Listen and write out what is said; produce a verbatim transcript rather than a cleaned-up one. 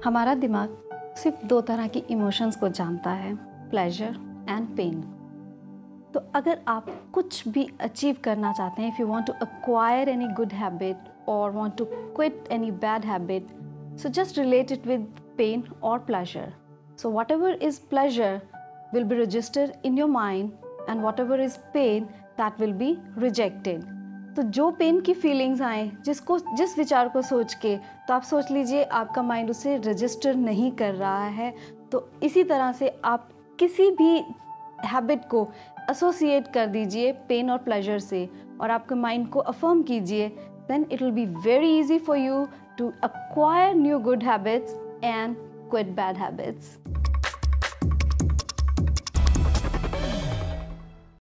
हमारा दिमाग सिर्फ दो तरह की इमोशंस को जानता है, प्लेजर एंड पेन। तो अगर आप कुछ भी अचीव करना चाहते हैं, if you want to acquire any good habit और want to quit any bad habit, so just relate it with pain और pleasure. So whatever is pleasure will be registered in your mind and whatever is pain that will be rejected. तो जो pen की feelings आए, जिसको जिस विचार को सोच के, तो आप सोच लीजिए आपका माइंड उसे रजिस्टर नहीं कर रहा है। तो इसी तरह से आप किसी भी हैबिट को एसोसिएट कर दीजिए पेन और प्लेजर से और आपके माइंड को अफर्म कीजिए, then it will be very easy for you to acquire new good habits and quit bad habits.